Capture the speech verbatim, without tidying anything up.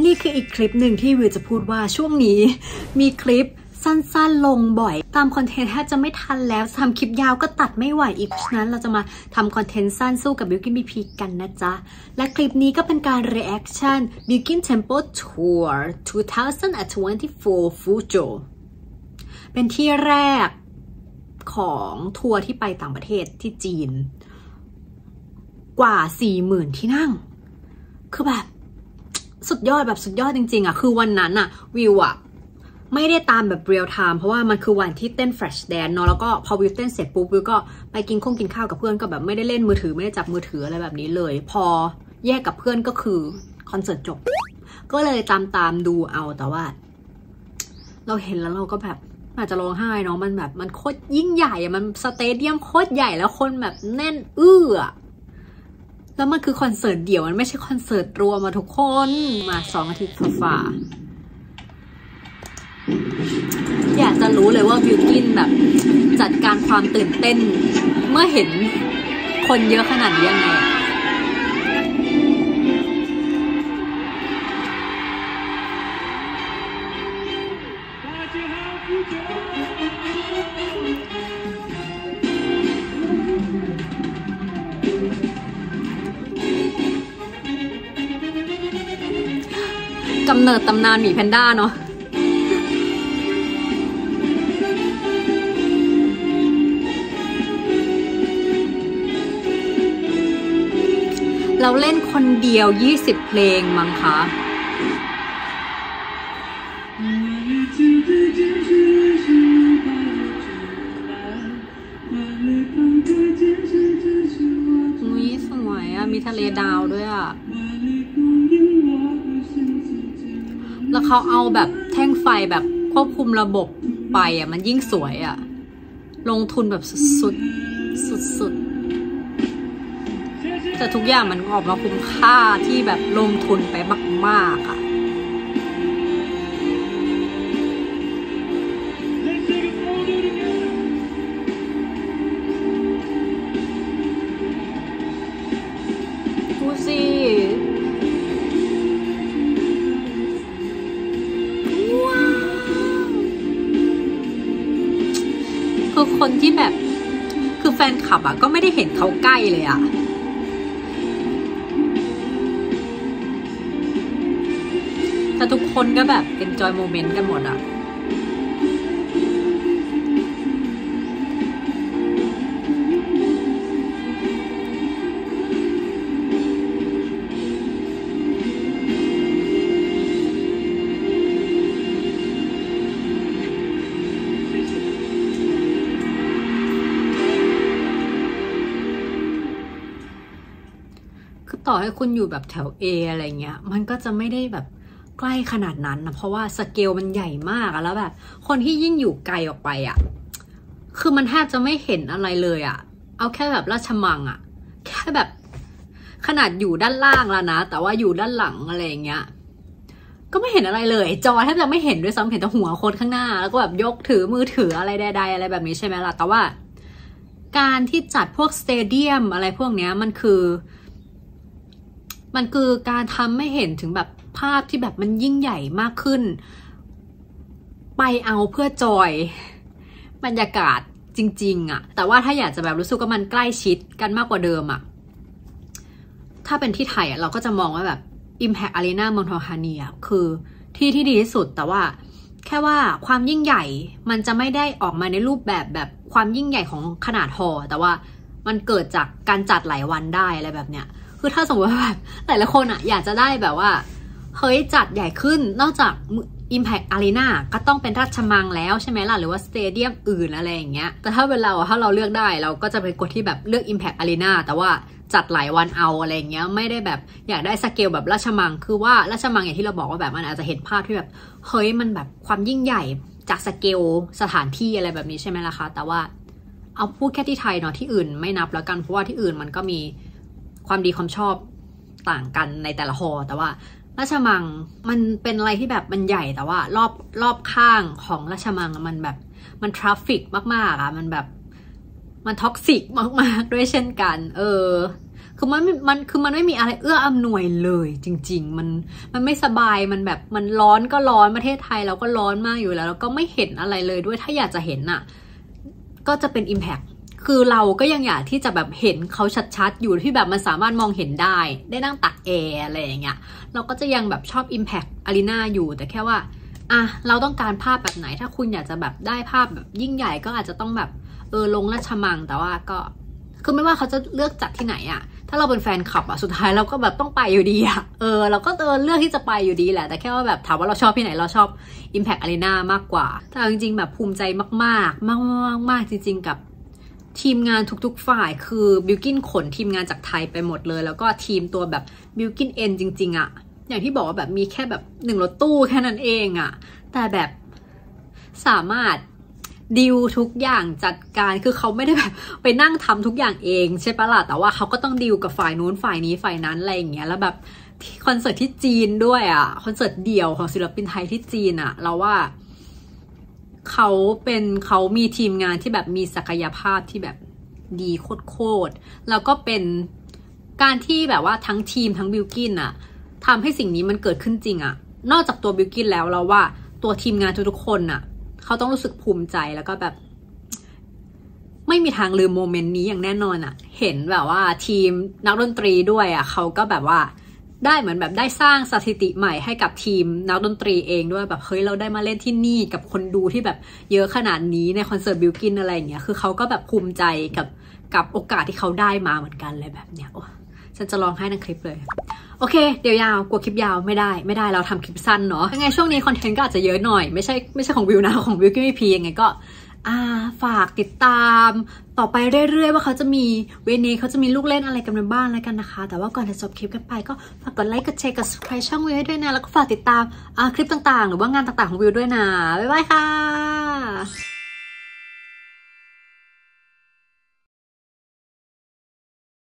นี่คืออีกคลิปหนึ่งที่วิวจะพูดว่าช่วงนี้มีคลิปสั้นๆลงบ่อยตามคอนเทนต์แทบจะไม่ทันแล้วทำคลิปยาวก็ตัดไม่ไหวอีกฉะนั้นเราจะมาทำคอนเทนต์สั้นสู้กับ Bilkin บี พี กันนะจ๊ะและคลิปนี้ก็เป็นการ reaction Bilkin Temple Tour สองพันยี่สิบสี่ Fuzhou เป็นที่แรกของทัวร์ที่ไปต่างประเทศที่จีนกว่า สี่หมื่น ที่นั่งคือแบบสุดยอดแบบสุดยอดจริงๆอ่ะคือวันนั้นอ่ะวิวอ่ะไม่ได้ตามแบบเรียลไทม์เพราะว่ามันคือวันที่เต้น Flash Dance เนาะแล้วก็พอวิวเต้นเสร็จปุ๊บวิวก็ไปกินข้งกินข้าวกับเพื่อนก็แบบไม่ได้เล่นมือถือไม่ได้จับมือถืออะไรแบบนี้เลยพอแยกกับเพื่อนก็คือคอนเสิร์ตจบก็เลยตามตามดูเอาแต่ว่าเราเห็นแล้วเราก็แบบอาจจะร้องไห้เนาะมันแบบมันโคตรยิ่งใหญ่อะมันสเตเดียมโคตรใหญ่แล้วคนแบบแน่นอื้อแล้วมันคือคอนเสิร์ตเดี่ยวมันไม่ใช่คอนเสิร์ตรวมมาทุกคนมาสองอาทิตย์ฝ่าอยากจะรู้เลยว่าบิวกินแบบจัดการความตื่นเต้นเมื่อเห็นคนเยอะขนาดนี้ยังไงกำเนิดตำนานหมีแพนด้าเนาะเราเล่นคนเดียวยี่สิบเพลงมั้งคะอุ้ยสวยอะมีทะเลดาวด้วยอะแล้วเขาเอาแบบแท่งไฟแบบควบคุมระบบไปอะมันยิ่งสวยอะลงทุนแบบสุดๆสุดๆแต่ทุกอย่างมันออกมาคุ้มค่าที่แบบลงทุนไปมากๆอ่ะดูสิว้าวคือคนที่แบบคือแฟนคลับอ่ะก็ไม่ได้เห็นเขาใกล้เลยอ่ะแต่ทุกคนก็แบบ enjoy moment กันหมดอ่ะคือต่อให้คุณอยู่แบบแถว A อะไรเงี้ยมันก็จะไม่ได้แบบใกล้ขนาดนั้นนะเพราะว่าสเกลมันใหญ่มากอะแล้วแบบคนที่ยิ่งอยู่ไกลออกไปอะคือมันแทบจะไม่เห็นอะไรเลยอะเอาแค่แบบราชมังอะแค่แบบขนาดอยู่ด้านล่างแล้วนะแต่ว่าอยู่ด้านหลังอะไรอย่างเงี้ยก็ไม่เห็นอะไรเลยจอแทบจะไม่เห็นด้วยซ้ำเห็นแต่หัวคนข้างหน้าแล้วก็แบบยกถือมือถืออะไรใดๆอะไรแบบนี้ใช่ไหมล่ะแต่ว่าการที่จัดพวกสเตเดียมอะไรพวกเนี้ยมันคือมันคือการทำให้เห็นถึงแบบภาพที่แบบมันยิ่งใหญ่มากขึ้นไปเอาเพื่อจอยบรรยากาศจริงๆอะแต่ว่าถ้าอยากจะแบบรู้สึกว่ามันใกล้ชิดกันมากกว่าเดิมอะถ้าเป็นที่ไทยอะเราก็จะมองว่าแบบ Impact Arena เมืองทองธานีอะคือที่ที่ดีที่สุดแต่ว่าแค่ว่าความยิ่งใหญ่มันจะไม่ได้ออกมาในรูปแบบแบบความยิ่งใหญ่ของขนาดหอแต่ว่ามันเกิดจากการจัดหลายวันได้อะไรแบบเนี้ยคือถ้าสมมติว่าแบบหลายๆคนอะอยากจะได้แบบว่าเฮ้ยจัดใหญ่ขึ้นนอกจาก Impact Arena ก็ต้องเป็นราชมังแล้วใช่ไหมล่ะหรือว่าสเตเดียมอื่นอะไรอย่างเงี้ยแต่ถ้าเป็นเราถ้าเราเลือกได้เราก็จะเป็นคนที่แบบเลือก Impact Arena แต่ว่าจัดหลายวันเอาอะไรอย่างเงี้ยไม่ได้แบบอยากได้สเกลแบบราชมังคือว่าราชมังอย่างที่เราบอกว่าแบบมันอาจจะเห็นภาพที่แบบเฮ้ยมันแบบความยิ่งใหญ่จากสเกลสถานที่อะไรแบบนี้ใช่ไหมล่ะคะแต่ว่าเอาพูดแค่ที่ไทยเนาะที่อื่นไม่นับแล้วกันเพราะว่าที่อื่นมันก็มีความดีความชอบต่างกันในแต่ละหอแต่ว่าราชมังมันเป็นอะไรที่แบบมันใหญ่แต่ว่ารอบรอบข้างของราชมังมันแบบมันทราฟฟิกมากๆอะมันแบบมันท็อกซิกมากๆด้วยเช่นกันเออคือมันมันคือมันไม่มีอะไรเอื้ออำนวยเลยจริงๆมันมันไม่สบายมันแบบมันร้อนก็ร้อนประเทศไทยเราก็ร้อนมากอยู่แล้วแล้วก็ไม่เห็นอะไรเลยด้วยถ้าอยากจะเห็นอ่ะก็จะเป็น impact คือเราก็ยังอยากที่จะแบบเห็นเขาชัดๆอยู่ที่แบบมันสามารถมองเห็นได้ได้นั่งตักแอร์อะไรอย่างเงี้ยเราก็จะยังแบบชอบ impact arena อยู่แต่แค่ว่าอ่ะเราต้องการภาพแบบไหนถ้าคุณอยากจะแบบได้ภาพแบบยิ่งใหญ่ก็อาจจะต้องแบบเออลงราชมังแต่ว่าก็คือไม่ว่าเขาจะเลือกจัดที่ไหนอะถ้าเราเป็นแฟนคลับอะสุดท้ายเราก็แบบต้องไปอยู่ดีอะเออเราก็เออเลือกที่จะไปอยู่ดีแหละแต่แค่ว่าแบบถามว่าเราชอบที่ไหนเราชอบ Impact Arena มากกว่าแต่จริงๆแบบภูมิใจมากๆมากๆมากจริงๆกับทีมงานทุกๆฝ่ายคือบิลกินขนทีมงานจากไทยไปหมดเลยแล้วก็ทีมตัวแบบบิลกินเอ็นจริงๆอะอย่างที่บอกว่าแบบมีแค่แบบหนึ่งรถตู้แค่นั้นเองอะแต่แบบสามารถดิวทุกอย่างจัดการคือเขาไม่ได้แบบไปนั่งทำทุกอย่างเองใช่ปะล่ะแต่ว่าเขาก็ต้องดิวกับฝ่ายนู้นฝ่ายนี้ฝ่ายนั้นอะไรอย่างเงี้ยแล้วแบบคอนเสิร์ตที่จีนด้วยอ่ะคอนเสิร์ตเดี่ยวของศิลปินไทยที่จีนอ่ะเราว่าเขาเป็นเขามีทีมงานที่แบบมีศักยภาพที่แบบดีโคตรๆแล้วก็เป็นการที่แบบว่าทั้งทีมทั้งบิลกินอ่ะทำให้สิ่งนี้มันเกิดขึ้นจริงอ่ะนอกจากตัวบิลกินแล้วเราว่าตัวทีมงานทุกๆคนอ่ะเขาต้องรู้สึกภูมิใจแล้วก็แบบไม่มีทางลืมโมเมนต์นี้อย่างแน่นอนอะเห็นแบบว่าทีมนักดนตรีด้วยอะเขาก็แบบว่าได้เหมือนแบบได้สร้างสถิติใหม่ให้กับทีมนักดนตรีเองด้วยแบบเฮ้ยเราได้มาเล่นที่นี่กับคนดูที่แบบเยอะขนาดนี้ในคอนเสิร์ตบิลกินอะไรอย่างเงี้ยคือเขาก็แบบภูมิใจกับกับโอกาสที่เขาได้มาเหมือนกันเลยแบบเนี้ยโอ้ฉันจะร้องไห้ในคลิปเลยโอเคเดี๋ยวยาวกลัวคลิปยาวไม่ได้ไม่ได้เราทำคลิปสั้นเนาะยังไงช่วงนี้คอนเทนต์ก็อาจจะเยอะหน่อยไม่ใช่ไม่ใช่ของวิวนะของวิวก็ไม่พียังไงก็อ่าฝากติดตามต่อไปเรื่อยๆว่าเขาจะมีเวนี้เขาจะมีลูกเล่นอะไรกันบ้างแล้วกันนะคะแต่ว่าก่อนจะจบคลิปกันไปก็ฝากกดไลค์กดแชร์กด subscribe ช่องวิวให้ด้วยนะแล้วก็ฝากติดตามอ่าคลิปต่างๆหรือว่างานต่างๆของวิวด้วยนะบ๊ายบายค่ะ